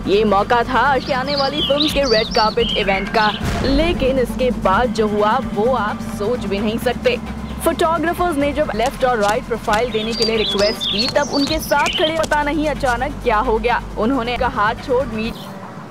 ये मौका था आने वाली फिल्म के रेड कार्पेट इवेंट का, लेकिन इसके बाद जो हुआ वो आप सोच भी नहीं सकते। फोटोग्राफर्स ने जब लेफ्ट और राइट प्रोफाइल देने के लिए रिक्वेस्ट की, तब उनके साथ खड़े पता नहीं अचानक क्या हो गया। उन्होंने कहा हाथ छोड़ मीट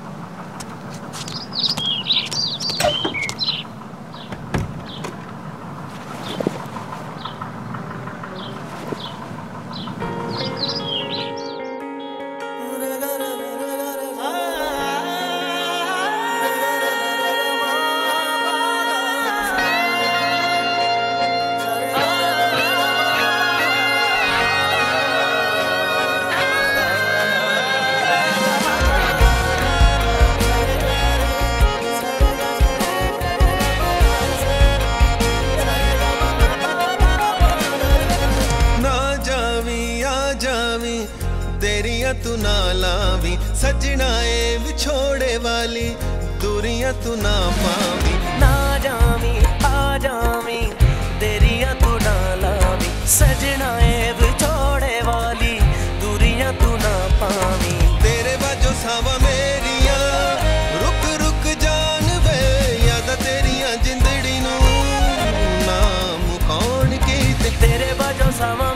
तेरिया तू ना लावी सजना ए विछोड़े वाली दूरियां तू ना पावी ना जावी आ जावी तेरिया तू ना लावी सजना ए विछोड़े वाली दूरियां तू ना पावी तेरे बाजो सावा मेरिया रुक रुक जान वे याद तेरिया जिंदड़ी नू ना मुकाउण की तेरे बाजो सावा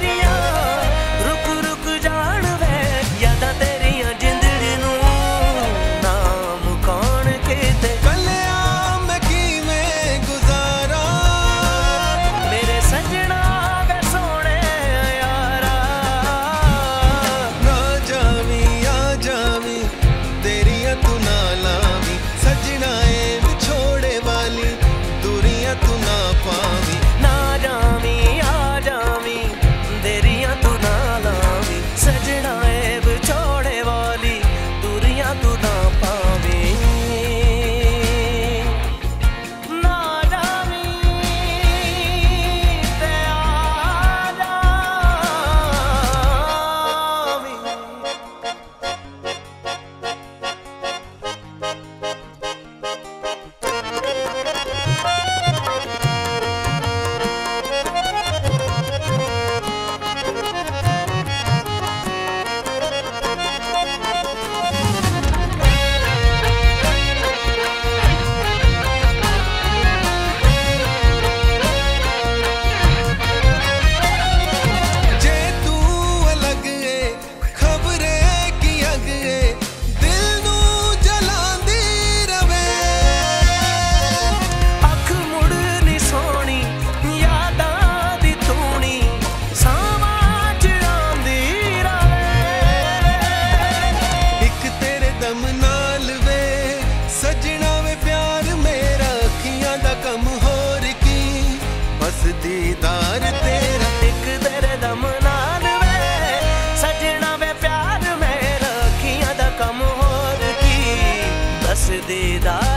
दीदार तेरा एक तेरे दम नाल वे सजना वे प्यार मेरा अखियां दा कम होर की बस दीदार